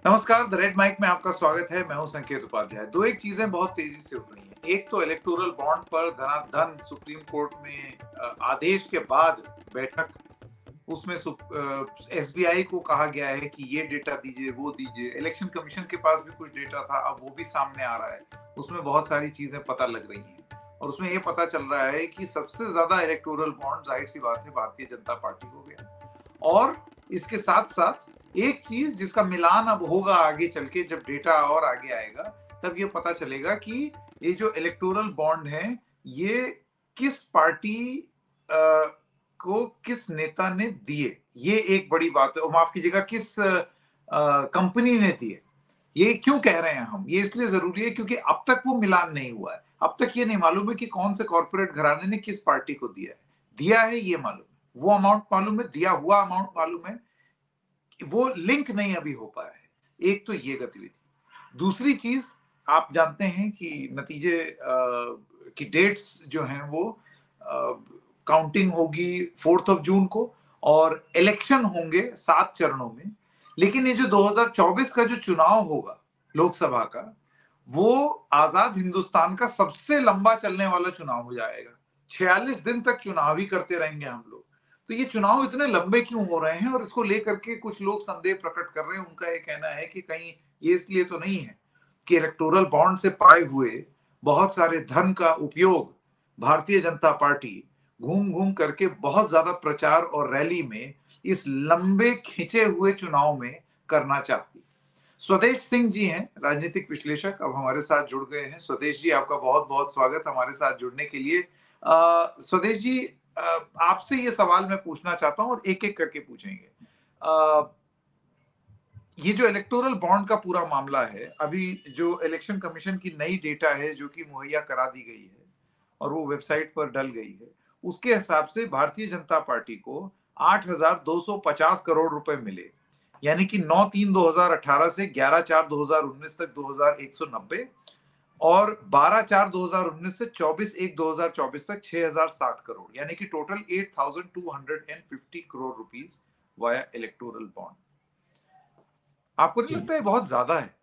नमस्कार, the red mic में आपका स्वागत है। मैं हूं संकेत उपाध्याय। दो एक चीजें बहुत तेजी से उठ रही हैं। एक तो इलेक्टोरल बॉन्ड पर धनाधन सुप्रीम कोर्ट में आदेश के बाद बैठक, उसमें एसबीआई को कहा गया है कि ये डेटा दीजिए, वो दीजिए। इलेक्शन कमीशन के पास भी कुछ डेटा था, अब वो भी सामने आ रहा है। उसमें बहुत सारी चीजें पता लग रही हैं और उसमें ये पता चल रहा है कि सबसे ज्यादा इलेक्टोरल बॉन्ड, जाहिर सी बात है, भारतीय जनता पार्टी हो गया। और इसके साथ साथ एक चीज जिसका मिलान अब होगा आगे चल के, जब डेटा और आगे आएगा तब ये पता चलेगा कि ये जो इलेक्टोरल बॉन्ड है, ये किस पार्टी को किस नेता ने दिए। ये एक बड़ी बात है। और माफ कीजिएगा, किस कंपनी ने दिए। ये क्यों कह रहे हैं हम? ये इसलिए जरूरी है क्योंकि अब तक वो मिलान नहीं हुआ है। अब तक ये नहीं मालूम है कि कौन से कॉर्पोरेट घराने ने किस पार्टी को दिया है। दिया है ये मालूम है, वो अमाउंट मालूम है, दिया हुआ अमाउंट मालूम है, वो लिंक नहीं अभी हो पाया है। एक तो ये गतिविधि। दूसरी चीज, आप जानते हैं कि नतीजे की डेट्स जो हैं वो काउंटिंग होगी 4 जून को और इलेक्शन होंगे 7 चरणों में। लेकिन ये जो 2024 का जो चुनाव होगा लोकसभा का, वो आजाद हिंदुस्तान का सबसे लंबा चलने वाला चुनाव हो जाएगा। 46 दिन तक चुनाव ही करते रहेंगे हम लोग। तो ये चुनाव इतने लंबे क्यों हो रहे हैं और इसको लेकर के कुछ लोग संदेह प्रकट कर रहे हैं। उनका ये कहना है कि कहीं ये इसलिए तो नहीं है कि इलेक्टोरल बॉन्ड से पाए हुए बहुत सारे धन का उपयोग भारतीय जनता पार्टी घूम घूम करके बहुत ज्यादा प्रचार और रैली में इस लंबे खिंचे हुए चुनाव में करना चाहती। स्वदेश सिंह जी हैं, राजनीतिक विश्लेषक, अब हमारे साथ जुड़ गए हैं। स्वदेश जी, आपका बहुत बहुत स्वागत हमारे साथ जुड़ने के लिए। स्वदेश जी, आपसे ये सवाल मैं पूछना चाहता हूं और एक एक करके पूछेंगे। अ, ये जो इलेक्टोरल बॉन्ड का पूरा मामला है, अभी जो इलेक्शन कमीशन की नई डेटा है जो कि मुहैया करा दी गई है और वो वेबसाइट पर डल गई है, उसके हिसाब से भारतीय जनता पार्टी को 8,250 करोड़ रुपए मिले। यानी कि 9/3/2018 से 11/4/2019 तक 2,190, और 12/4/2019 से 24/1/2024 तक 6,060 करोड़, यानी कि total 8,250 rupees via electoral bond. आपको नहीं जी, लगता है बहुत ज्यादा है?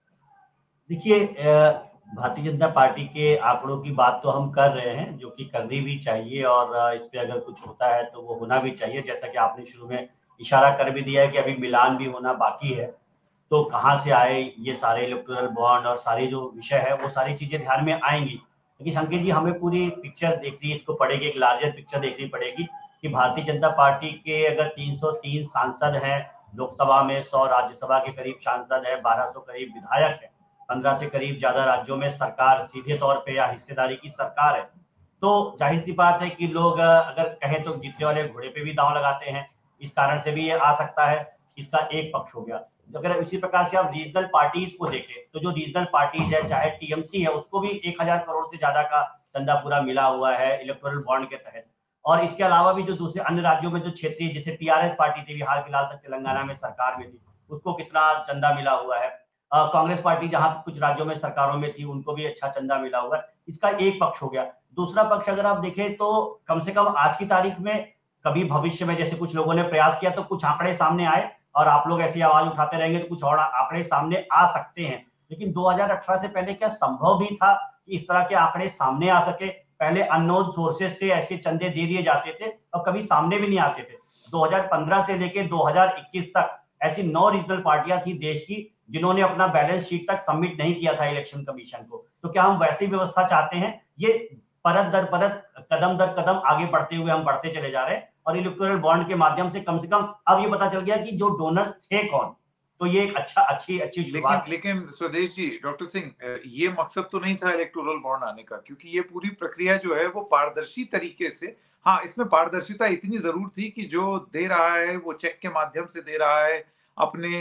देखिए भारतीय जनता पार्टी के आंकड़ों की बात तो हम कर रहे हैं, जो कि करनी भी चाहिए और इस पे अगर कुछ होता है तो वो होना भी चाहिए। जैसा कि आपने शुरू में इशारा कर भी दिया है कि अभी मिलान भी होना बाकी है, तो कहाँ से आए ये सारे इलेक्टोरल बॉन्ड और सारे जो विषय है वो सारी चीजें ध्यान में आएंगी। लेकिन संकेत जी, हमें पूरी पिक्चर देखनी, इसको पड़ेगी, एक लार्जर पिक्चर देखनी पड़ेगी कि भारतीय जनता पार्टी के अगर 303 सांसद हैं लोकसभा में, 100 राज्यसभा के करीब सांसद है, 1200 करीब विधायक है, 15 से करीब ज्यादा राज्यों में सरकार सीधे तौर पे या हिस्सेदारी की सरकार है, तो जाहिर सी बात है कि लोग अगर कहें तो जीतने वाले घोड़े पे भी दांव लगाते हैं। इस कारण से भी ये आ सकता है। इसका एक पक्ष हो गया। अगर इसी प्रकार से आप रीजनल पार्टीज को देखें तो जो रीजनल पार्टीज है, चाहे टीएमसी है, उसको भी 1,000 करोड़ से ज्यादा का चंदा पूरा मिला हुआ है इलेक्टोरल बॉन्ड के तहत। और इसके अलावा भी जो दूसरे अन्य राज्यों में जो क्षेत्रीय, जैसे टीआरएस पार्टी थी, हाल फिलहाल तक तेलंगाना में सरकार में थी, उसको कितना चंदा मिला हुआ है। कांग्रेस पार्टी जहां कुछ राज्यों में सरकारों में थी, उनको भी अच्छा चंदा मिला हुआ है। इसका एक पक्ष हो गया। दूसरा पक्ष अगर आप देखें तो कम से कम आज की तारीख में, कभी भविष्य में जैसे कुछ लोगों ने प्रयास किया तो कुछ आंकड़े सामने आए और आप लोग ऐसी आवाज उठाते रहेंगे तो कुछ और आंकड़े सामने आ सकते हैं। लेकिन 2018 से पहले क्या संभव भी था कि इस तरह के आंकड़े सामने आ सके? पहले अननोन सोर्सेज से ऐसे चंदे दे दिए जाते थे और कभी सामने भी नहीं आते थे। 2015 से लेकर 2021 तक ऐसी 9 रीजनल पार्टियां थी देश की जिन्होंने अपना बैलेंस शीट तक सबमिट नहीं किया था इलेक्शन कमीशन को। तो क्या हम वैसी व्यवस्था चाहते हैं? ये परत दर परत, कदम दर कदम आगे बढ़ते हुए हम बढ़ते चले जा रहे हैं और इलेक्टोरल बॉन्ड के माध्यम से कम अब ये पता चल गया कि जो डोनर्स थे कौन। तो ये एक अच्छी अच्छी लेकिन शुरुआत है। लेकिन स्वदेश जी, डॉक्टर सिंह, ये मकसद तो नहीं था इलेक्टोरल बॉन्ड आने का, क्योंकि ये पूरी प्रक्रिया जो है वो पारदर्शी तरीके से। हाँ, इसमें पारदर्शिता इतनी जरूर थी कि जो दे रहा है वो चेक के माध्यम से दे रहा है, अपने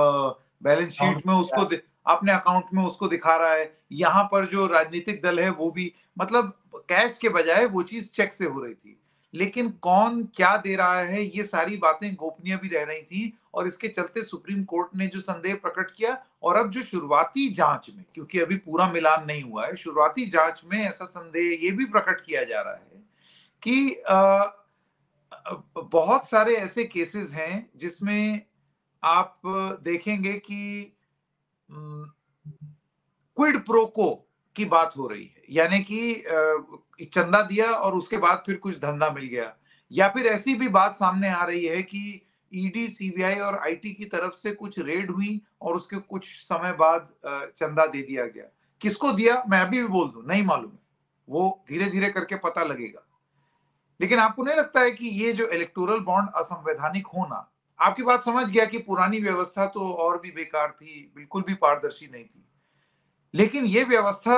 बैलेंस शीट में उसको अपने अकाउंट में उसको दिखा रहा है। यहाँ पर जो राजनीतिक दल है वो भी, मतलब कैश के बजाय वो चीज चेक से हो रही थी। लेकिन कौन क्या दे रहा है, ये सारी बातें गोपनीय भी रह रही थी। और इसके चलते सुप्रीम कोर्ट ने जो संदेह प्रकट किया, और अब जो शुरुआती जांच में, क्योंकि अभी पूरा मिलान नहीं हुआ है, शुरुआती जांच में ऐसा संदेह ये भी प्रकट किया जा रहा है कि बहुत सारे ऐसे केसेस हैं जिसमें आप देखेंगे कि क्विड प्रोको की बात हो रही है, यानी कि चंदा दिया और उसके बाद फिर कुछ धंधा मिल गया, या फिर ऐसी भी बात सामने आ रही है कि ईडी, सीबीआई और आईटी की तरफ से कुछ रेड हुई और उसके कुछ समय बाद चंदा दे दिया गया। किसको दिया मैं अभी भी बोल दूं, नहीं मालूम है, वो धीरे धीरे करके पता लगेगा। लेकिन आपको नहीं लगता है कि ये जो इलेक्टोरल बॉन्ड असंवैधानिक होना, आपकी बात समझ गया कि पुरानी व्यवस्था तो और भी बेकार थी, बिल्कुल भी पारदर्शी नहीं थी, लेकिन ये व्यवस्था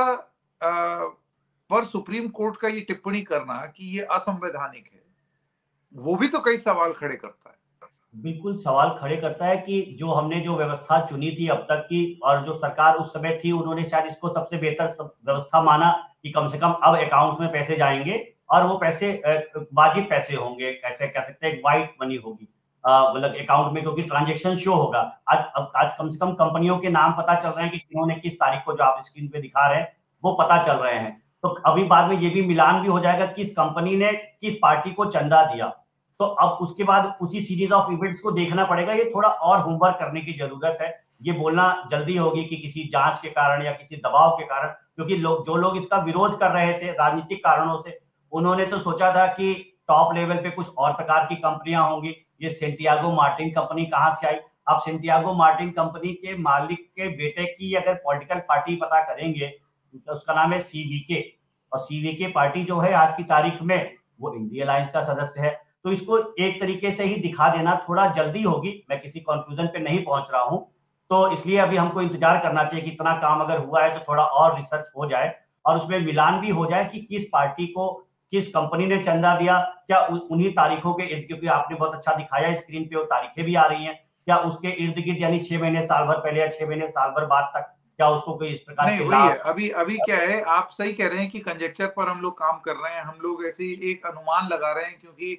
पर सुप्रीम कोर्ट का ये टिप्पणी करना कि ये असंवैधानिक है, वो भी तो कई सवाल खड़े करता है। बिल्कुल सवाल खड़े करता है कि जो हमने जो व्यवस्था चुनी थी अब तक की, और जो सरकार उस समय थी, उन्होंने शायद इसको सबसे बेहतर व्यवस्था माना कि कम से कम अब अकाउंट्स में पैसे जाएंगे और वो पैसे वाजिब पैसे होंगे, कैसे कह सकते हैं, व्हाइट मनी होगी मतलब अकाउंट में, क्योंकि ट्रांजेक्शन शो होगा। आज कम से कम कंपनियों के नाम पता चल रहे हैं कि किन्होंने किस तारीख को, जो आप स्क्रीन पे दिखा रहे हैं, वो पता चल रहे हैं। तो अभी बाद में ये भी मिलान भी हो जाएगा किस कंपनी ने किस पार्टी को चंदा दिया। तो अब उसके बाद उसी सीरीज ऑफ इवेंट्स को देखना पड़ेगा। ये थोड़ा और होमवर्क करने की जरूरत है। ये बोलना जल्दी होगी कि किसी जांच के कारण या किसी दबाव के कारण, क्योंकि जो लोग इसका विरोध कर रहे थे राजनीतिक कारणों से, उन्होंने तो सोचा था कि टॉप लेवल पे कुछ और प्रकार की कंपनियां होंगी। ये सेंटियागो मार्टिन कंपनी कहां से आई? आप सेंटियागो मार्टिन कंपनी के मालिक के बेटे की अगर पॉलिटिकल पार्टी पता करेंगे तो उसका नाम है सीवीके, और सीवीके पार्टी जो है आज की तारीख में वो इंडिया अलायंस का सदस्य है। तो इसको एक तरीके से ही दिखा देना थोड़ा जल्दी होगी। मैं किसी कंक्लूजन पे नहीं पहुंच रहा हूं, तो इसलिए अभी हमको इंतजार करना चाहिए कि इतना काम अगर हुआ है तो थोड़ा और रिसर्च हो जाए और उसमें मिलान भी हो जाए कि किस पार्टी को किस कंपनी ने चंदा दिया। क्या उन्हीं तारीखों के इर्द, क्योंकि आपने बहुत अच्छा दिखाया स्क्रीन पे, वो तारीखें भी आ रही हैं, क्या उसके इर्द गिर्द, यानी 6 महीने साल भर पहले या 6 महीने साल भर बाद तक, क्या उसको कोई इस प्रकार नहीं, के वही है। लाभ? अभी अभी क्या है, आप सही कह रहे हैं कि कंजेक्चर पर हम लोग काम कर रहे हैं, हम लोग ऐसे एक अनुमान लगा रहे हैं, क्योंकि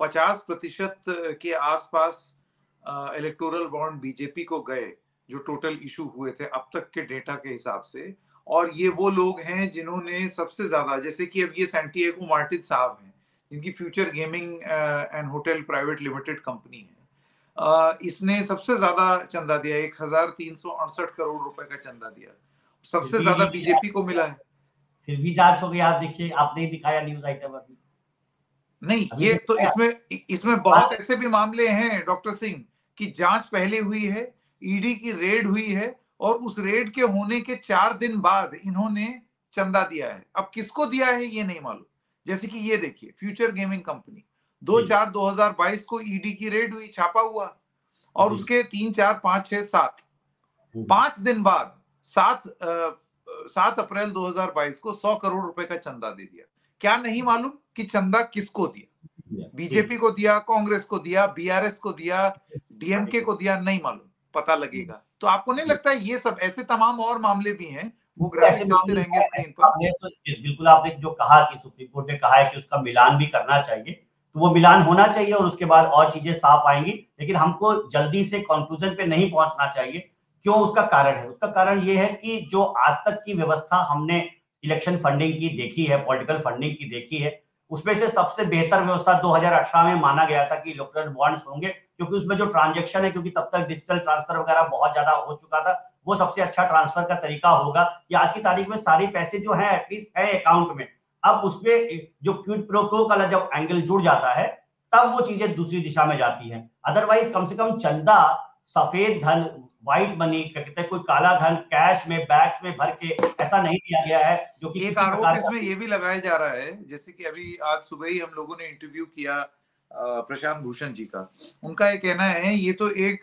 50% के आसपास इलेक्टोरल बॉन्ड बीजेपी को गए, जो टोटल इशू हुए थे अब तक के डेटा के हिसाब से। और ये वो लोग हैं जिन्होंने सबसे ज्यादा, जैसे कि अब ये सैंटियागो मार्टिन साहब हैं, जिनकी future gaming and hotel private limited company है, इसने सबसे ज्यादा चंदा दिया, 1368 करोड़ रुपए का चंदा दिया, फिर सबसे भी ज्यादा बीजेपी को मिला है। फिर भी जांच हो गई। आप देखिए, आपने ही दिखाया न्यूज आइटम अभी नहीं, अभी ये तो दिखाया। इसमें बहुत ऐसे भी मामले हैं डॉक्टर सिंह, कि जांच पहले हुई है, ईडी की रेड हुई है, और उस रेड के होने के 4 दिन बाद इन्होंने चंदा दिया है। अब किसको दिया है ये नहीं मालूम। जैसे कि ये देखिए, फ्यूचर गेमिंग कंपनी, दो जी चार 2022 को ईडी की रेड हुई, छापा हुआ, और जी। उसके 3, 4, 5, 6, 7 हम्म, 5 दिन बाद 7 अप्रैल 2022 को 100 करोड़ रुपए का चंदा दे दिया। क्या नहीं मालूम कि चंदा किसको दिया? ठीक। बीजेपी को दिया, कांग्रेस को दिया, बीआरएस को दिया, डीएमके को दिया, नहीं मालूम, पता लगेगा। तो आपको नहीं लगता है ये सब ऐसे तमाम और मामले भी हैं, वो ऐसे ग्राफिक चलते मामले रहेंगे हैं। स्क्रीन पर। आपने तो बिल्कुल, आपने जो कहा कि सुप्रीम कोर्ट ने कहा है कि उसका मिलान भी करना चाहिए, तो वो मिलान होना चाहिए और उसके बाद और चीजें साफ आएंगी। लेकिन हमको जल्दी से कंक्लूजन पे नहीं पहुंचना चाहिए। क्यों? उसका कारण है, उसका कारण ये है कि जो आज तक की व्यवस्था हमने इलेक्शन फंडिंग की देखी है, पॉलिटिकल फंडिंग की देखी है, उसमें से सबसे बेहतर व्यवस्था 2018 में माना गया था कि इलेक्टोरल बॉन्ड्स होंगे, क्योंकि उसमें जो ट्रांजेक्शन है, क्योंकि तब तक डिजिटल ट्रांसफर वगैरह बहुत ज्यादा हो चुका था, वो सबसे अच्छा ट्रांसफर का तरीका होगा कि आज की तारीख में सारे पैसे जो है एटलीस्ट है अकाउंट में। अब उसमें जो क्विड प्रो क्वो का जब एंगल जुड़ जाता है, तब वो चीजें दूसरी दिशा में जाती हैं। अदरवाइज कम से कम चंदा, सफेद धन, व्हाइट मनी, क्या कहते हैं, कोई काला धन कैश में बैग्स में भर के ऐसा नहीं दिया गया है, जो कि एक किसी आरोप प्रकार का। इसमें ये भी लगाया जा रहा है, जैसे कि अभी आज सुबह ही हम लोगों ने इंटरव्यू किया प्रशांत भूषण जी का। उनका ये कहना है, ये तो एक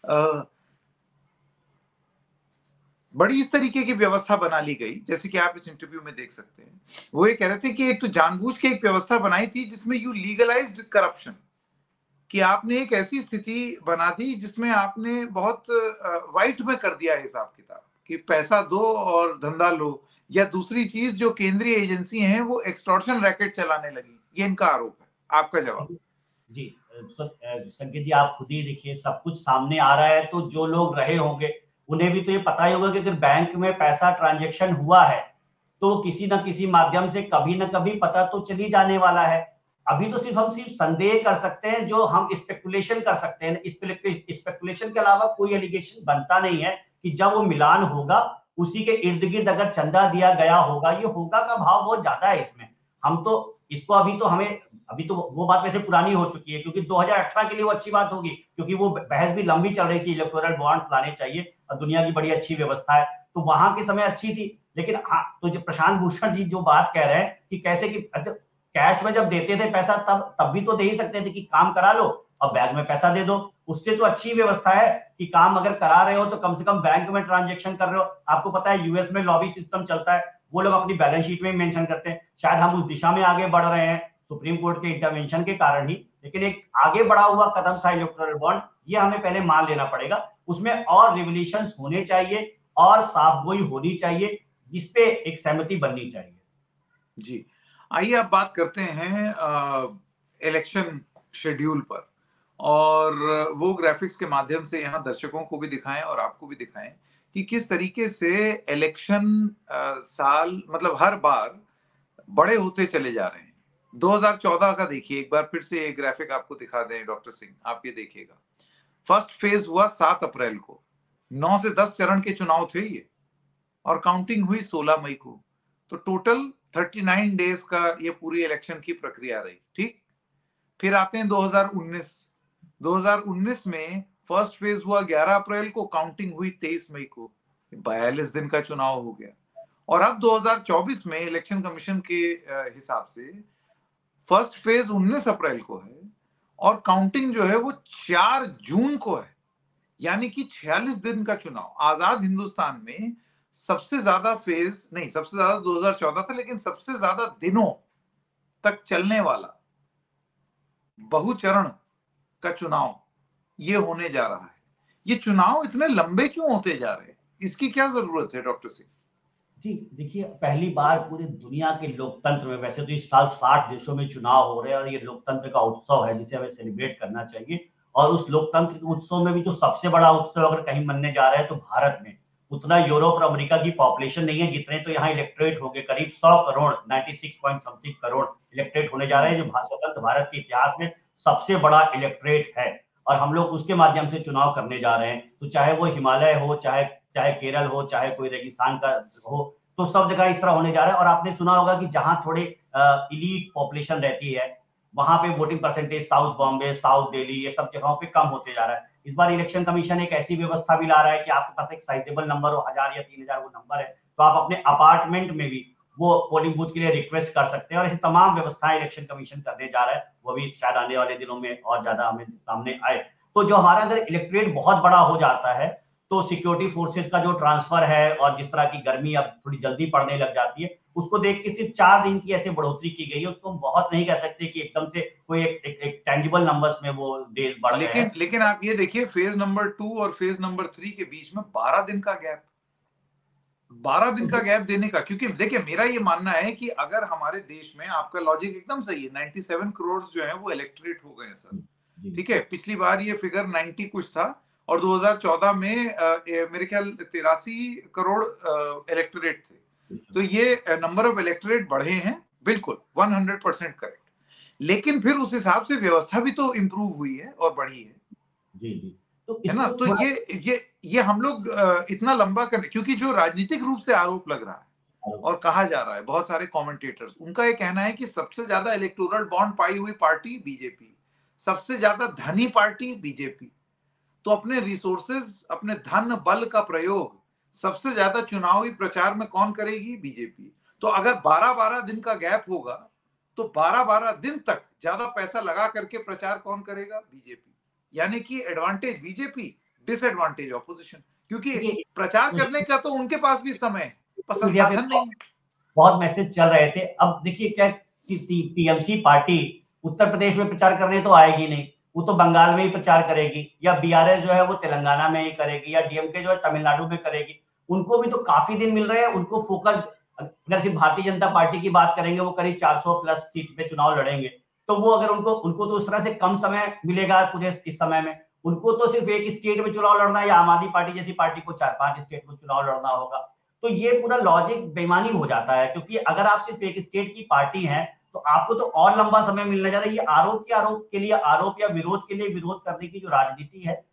बड़ी इस तरीके की व्यवस्था बना ली गई, जैसे कि आप इस इंटरव्यू में देख सकते हैं। वो ये कह रहे थे कि एक तो जानबूझ के एक व्यवस्था बनाई थी जिसमें यू लीगलाइज्ड करप्शन, कि आपने एक ऐसी स्थिति बना दी जिसमें आपने बहुत वाइट में कर दिया हिसाब किताब, कि पैसा दो और धंधा लो। या दूसरी चीज, जो केंद्रीय एजेंसी हैं वो एक्सटॉर्शन रैकेट चलाने लगी, ये इनका आरोप है। आपका जवाब? जी, संकेत जी, आप खुद ही देखिए, सब कुछ सामने आ रहा है, तो जो लोग रहे होंगे उन्हें भी तो ये पता ही होगा कि अगर बैंक में पैसा ट्रांजैक्शन हुआ है तो किसी ना किसी माध्यम से कभी ना कभी पता तो चली जाने वाला है। अभी तो हम सिर्फ संदेह कर सकते हैं, जो हम स्पेकुलेशन कर सकते हैं। स्पेकुलेशन के अलावा कोई एलिगेशन बनता नहीं है कि जब वो मिलान होगा उसी के इर्द गिर्द अगर चंदा दिया गया होगा, ये होगा का भाव बहुत ज्यादा है इसमें। हम तो इसको अभी तो वो बात वैसे पुरानी हो चुकी है, क्योंकि 2018 के लिए वो अच्छी बात होगी, क्योंकि वो बहस भी लंबी चल रही थी, इलेक्टोरल बॉन्ड लाने चाहिए और दुनिया की बड़ी अच्छी व्यवस्था है, तो वहां के समय अच्छी थी। लेकिन हाँ, तो जो प्रशांत भूषण जी जो बात कह रहे हैं कि कैसे कि कैश में जब देते थे पैसा तब भी तो दे ही सकते थे कि काम करा लो और बैग में पैसा दे दो। उससे तो अच्छी व्यवस्था है कि काम अगर करा रहे हो तो कम से कम बैंक में ट्रांजेक्शन कर रहे हो। आपको पता है यूएस में लॉबी सिस्टम चलता है, वो लोग अपनी बैलेंस शीट में मेंशन करते हैं। शायद हम उस दिशा में आगे बढ़ रहे हैं सुप्रीम कोर्ट के इंटरवेंशन के कारण ही, लेकिन एक आगे बढ़ा हुआ कदम था इलेक्टोरल बॉन्ड, ये हमें पहले मान लेना पड़ेगा। उसमें और रिवोल्यूशंस होने चाहिए और साफगोई होनी चाहिए, इस पे एक सहमति बननी चाहिए। जी, आइए अब बात करते हैं इलेक्शन शेड्यूल पर, और वो ग्राफिक्स के माध्यम से यहाँ दर्शकों को भी दिखाएं और आपको भी दिखाएं कि किस तरीके से इलेक्शन साल मतलब हर बार बड़े होते चले जा रहे हैं। 2014 का देखिए एक बार फिर से, एक ग्राफिक आपको दिखा दें डॉक्टर सिंह, आप ये देखिएगा। फर्स्ट फेज हुआ 7 अप्रैल को, 9 से 10 चरण के चुनाव थे ये, और काउंटिंग हुई 16 मई को। तो टोटल 39 डेज का ये पूरी इलेक्शन की प्रक्रिया रही। ठीक, फिर आते हैं 2019। 2019 में फर्स्ट फेज हुआ 11 अप्रैल को, काउंटिंग हुई 23 मई को, 42 दिन का चुनाव हो गया। और अब 2024 में इलेक्शन कमीशन के हिसाब से फर्स्ट फेज 19 अप्रैल को है और काउंटिंग जो है वो 4 जून को है, यानी कि 46 दिन का चुनाव। आजाद हिंदुस्तान में सबसे ज्यादा फेज नहीं, सबसे ज्यादा 2014 था, लेकिन सबसे ज्यादा दिनों तक चलने वाला बहुचरण का चुनाव ये होने जा रहा है। ये चुनाव इतने लंबे क्यों होते जा रहे हैं, इसकी क्या जरूरत है डॉक्टर सिंह? जी देखिए, पहली बार पूरी दुनिया के लोकतंत्र में, वैसे तो इस साल 60 देशों में चुनाव हो रहे हैं और ये लोकतंत्र का उत्सव है जिसे हमें सेलिब्रेट करना चाहिए। और उस लोकतंत्र के उत्सव में भी जो सबसे बड़ा उत्सव अगर कहीं मनने जा रहा है तो भारत में, उतना यूरोप और अमेरिका की पॉपुलेशन नहीं है जितने तो यहाँ इलेक्ट्रेट हो गए, करीब 100 करोड़ 96 पॉइंट समथिंग करोड़ इलेक्ट्रेट होने जा रहे हैं, जो स्वतंत्र भारत के इतिहास में सबसे बड़ा इलेक्ट्रेट है। और हम लोग उसके माध्यम से चुनाव करने जा रहे हैं, तो चाहे वो हिमालय हो, चाहे चाहे केरल हो, चाहे कोई रेगिस्तान का हो, तो सब जगह इस तरह होने जा रहा है। और आपने सुना होगा कि जहां थोड़े इलीट पॉपुलेशन रहती है वहां पे voting percentage south Bombay, south Delhi, ये सब जगहों पे कम होते जा रहा है। इस बार इलेक्शन कमीशन एक ऐसी व्यवस्था भी ला रहा है कि आपके पास एक साइजेबल नंबर हो, 1000 या 3000 वो नंबर है, तो आप अपने अपार्टमेंट में भी वो पोलिंग बूथ के लिए रिक्वेस्ट कर सकते हैं। और ऐसी तमाम व्यवस्थाएं इलेक्शन कमीशन करने जा रहा है, वो भी शायद आने वाले दिनों में और ज्यादा हमें सामने आए। तो जो हमारा अगर इलेक्ट्रेट बहुत बड़ा हो जाता है तो सिक्योरिटी फोर्सेस का जो ट्रांसफर है और जिस तरह की गर्मी अब थोड़ी जल्दी पड़ने लग जाती है, उसको देख के सिर्फ 4 दिन की ऐसे बढ़ोतरी की गई है। उसको हम बहुत नहीं कह सकते कि एकदम से कोई एक टेंजिबल नंबर्स में वो डेज बढ़ गए हैं। लेकिन आप ये देखिए, फेज नंबर 2 और फेज नंबर 3 के बीच में 12 दिन का गैप, 12 दिन का गैप देने का। क्योंकि देखिए, मेरा ये मानना है कि अगर हमारे देश में, आपका लॉजिक एकदम सही है, 97 करोड़ जो है वो इलेक्ट्रेट हो गए सर। ठीक है, पिछली बार ये फिगर 90 कुछ था और 2014 में मेरे ख्याल 83 करोड़ इलेक्टोरेट थे। तो ये नंबर ऑफ इलेक्टोरेट बढ़े हैं, बिल्कुल 100% करेक्ट। लेकिन फिर उस हिसाब से व्यवस्था भी तो इंप्रूव हुई है और बढ़ी है। जी जी, तो है ना? तो ये हम लोग इतना लंबा कर, क्योंकि जो राजनीतिक रूप से आरोप लग रहा है और कहा जा रहा है, बहुत सारे कमेंटेटर्स, उनका ये कहना है कि सबसे ज्यादा इलेक्टोरल बॉन्ड पाई हुई पार्टी बीजेपी, सबसे ज्यादा धनी पार्टी बीजेपी। तो अपने रिसोर्सेज, अपने धन बल का प्रयोग सबसे ज्यादा चुनावी प्रचार में कौन करेगी? बीजेपी। तो अगर 12-12 दिन का गैप होगा तो 12-12 दिन तक ज्यादा पैसा लगा करके प्रचार कौन करेगा? बीजेपी। यानी कि एडवांटेज बीजेपी, डिसएडवांटेज ऑपोजिशन, क्योंकि प्रचार करने का तो उनके पास भी समय है, पर मीडिया पे संसाधन नहीं। बहुत मैसेज चल रहे थे। अब देखिए क्या, टीएमसी पार्टी उत्तर प्रदेश में प्रचार करने तो आएगी नहीं, वो तो बंगाल में ही प्रचार करेगी, या बीआरएस जो है वो तेलंगाना में ही करेगी, या डीएमके जो है तमिलनाडु में करेगी। उनको भी तो काफी दिन मिल रहे हैं, उनको फोकस, अगर सिर्फ भारतीय जनता पार्टी की बात करेंगे, वो करीब 400 प्लस सीट पे चुनाव लड़ेंगे, तो वो अगर उनको तो उस तरह से कम समय मिलेगा पूरे इस समय में। उनको तो सिर्फ एक स्टेट में चुनाव लड़ना है, या आम आदमी पार्टी जैसी पार्टी को 4-5 स्टेट में चुनाव लड़ना होगा। तो ये पूरा लॉजिक बेईमानी हो जाता है, क्योंकि अगर आप सिर्फ एक स्टेट की पार्टी हैं तो आपको तो और लंबा समय मिलने जा रहा है। ये आरोप के लिए आरोप या विरोध के लिए विरोध करने की जो राजनीति है,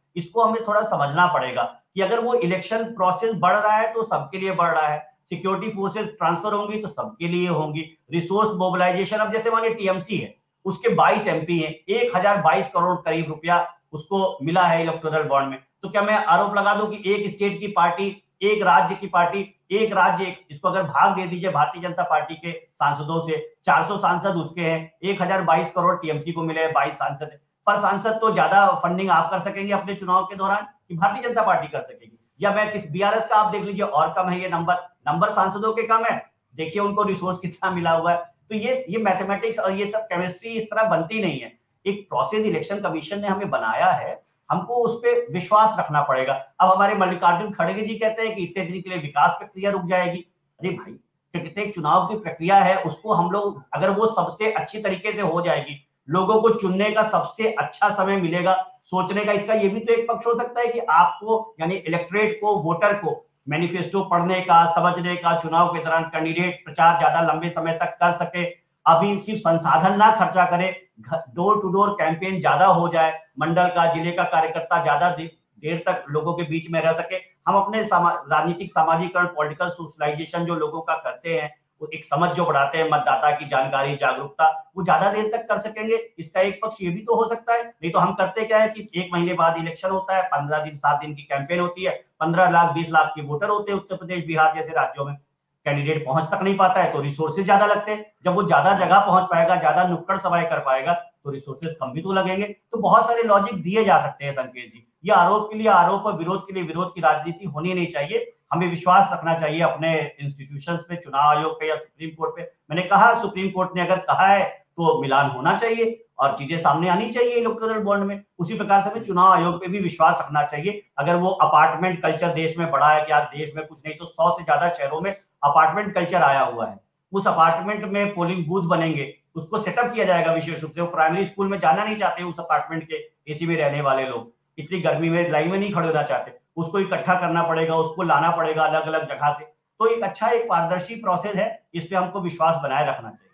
इसको हमें थोड़ा समझना पड़ेगा कि अगर वो इलेक्शन प्रोसेस बढ़ रहा है तो सबके लिए बढ़ रहा है, सिक्योरिटी फोर्सेस ट्रांसफर होंगी तो सबके लिए होंगी, रिसोर्स मोबिलाइजेशन, अब जैसे मानिए टीएमसी है, उसके 22 एमपी हैं, 1022 करोड़ करीब रुपया उसको मिला है इलेक्टोरल बॉन्ड में। तो क्या मैं आरोप लगा दूं कि एक स्टेट की पार्टी, एक राज्य की पार्टी, एक राज्य, इसको अगर भाग दे दीजिए भारतीय जनता पार्टी के सांसदों से, 400 सांसद उसके हैं, 1022 करोड़ टीएमसी को मिले हैं, 22 सांसद पर सांसद, तो ज्यादा फंडिंग आप कर सकेंगे अपने चुनाव के दौरान कि भारतीय जनता पार्टी कर सकेगी? या मैं किस बीआरएस का आप देख लीजिए और कम है, ये नंबर सांसदों के कम है, देखिए उनको रिसोर्स कितना मिला हुआ है। तो ये मैथमेटिक्स और ये सब केमिस्ट्री इस तरह बनती नहीं है। एक प्रोसेस इलेक्शन कमीशन ने हमें बनाया है, हमको उस पर विश्वास रखना पड़ेगा। अब हमारे मल्लिकार्जुन खड़गे जी कहते हैं कि इतने दिन के लिए विकास प्रक्रिया रुक जाएगी। अरे भाई, कहते हैं चुनाव की प्रक्रिया है, उसको हम लोग, अगर वो सबसे अच्छी तरीके से हो जाएगी, लोगों को चुनने का सबसे अच्छा समय मिलेगा, सोचने का, इसका ये भी तो एक पक्ष हो सकता है कि आपको, यानी इलेक्टोरेट को, वोटर को मैनिफेस्टो पढ़ने का, समझने का, चुनाव के दौरान कैंडिडेट प्रचार ज्यादा लंबे समय तक कर सके, अभी सिर्फ संसाधन ना खर्चा करे, डोर टू डोर कैंपेन ज्यादा हो जाए, मंडल का, जिले का कार्यकर्ता ज्यादा देर तक लोगों के बीच में रह सके, हम अपने राजनीतिक सामाजिकरण, पॉलिटिकल सोशलाइजेशन जो लोगों का करते हैं, वो एक समझ जो बढ़ाते हैं, मतदाता की जानकारी, जागरूकता, वो ज्यादा देर तक कर सकेंगे। इसका एक पक्ष ये भी तो हो सकता है। नहीं तो हम करते क्या है कि 1 महीने बाद इलेक्शन होता है, 15 दिन 7 दिन की कैंपेन होती है, 15 लाख 20 लाख के वोटर होते हैं उत्तर प्रदेश बिहार जैसे राज्यों में, कैंडिडेट पहुंच तक नहीं पाता है तो रिसोर्सेज ज्यादा लगते हैं। जब वो ज्यादा जगह पहुंच पाएगा, ज्यादा नुक्कड़ सभाएं कर पाएगा, तो रिसोर्सेज कम भी तो लगेंगे। तो बहुत सारे लॉजिक दिए जा सकते हैं संकेत जी। ये आरोप के लिए आरोप और विरोध के लिए विरोध की राजनीति होनी नहीं चाहिए। हमें विश्वास रखना चाहिए अपने इंस्टीट्यूशंस पे, चुनाव आयोग पे या सुप्रीम कोर्ट पे। मैंने कहा सुप्रीम कोर्ट ने अगर कहा है तो मिलान होना चाहिए और चीजें सामने आनी चाहिए इलेक्टोरल बॉन्ड में। उसी प्रकार से हमें चुनाव आयोग पे भी विश्वास रखना चाहिए। अगर वो अपार्टमेंट कल्चर देश में बढ़ा है कि आज देश में कुछ नहीं तो 100 से ज्यादा शहरों में अपार्टमेंट कल्चर आया हुआ है, उस अपार्टमेंट में पोलिंग बूथ बनेंगे, उसको सेटअप किया जाएगा विशेष रूप से। वो प्राइमरी स्कूल में जाना नहीं चाहते उस अपार्टमेंट के एसी में रहने वाले लोग, इतनी गर्मी में लाइन में नहीं खड़े होना चाहते, उसको इकट्ठा करना पड़ेगा, उसको लाना पड़ेगा अलग अलग जगह से। तो एक अच्छा, एक पारदर्शी प्रोसेस है, इस पे हमको विश्वास बनाए रखना चाहिए।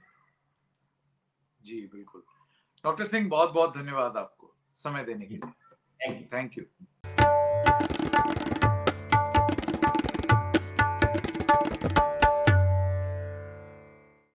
जी बिल्कुल। डॉक्टर सिंह, बहुत बहुत धन्यवाद आपको समय देने के लिए। Thank you. Thank you.